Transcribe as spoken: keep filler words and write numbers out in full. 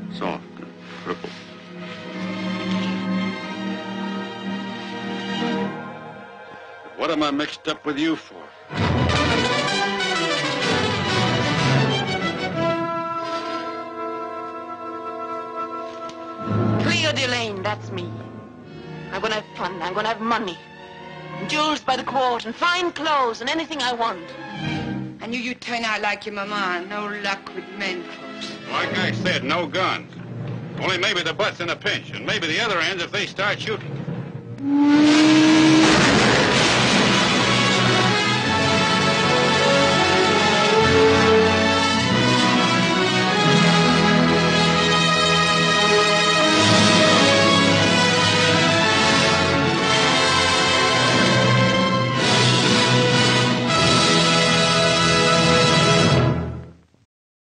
soft and crippled. But what am I mixed up with you for? Cleo Delane, that's me. I'm gonna have fun, I'm gonna have money. Jewels by the quart and fine clothes and anything I want. I knew you'd turn out like your mama. No luck with men folks. Like I said, no guns. Only maybe the butt's in a pinch, and maybe the other ends if they start shooting.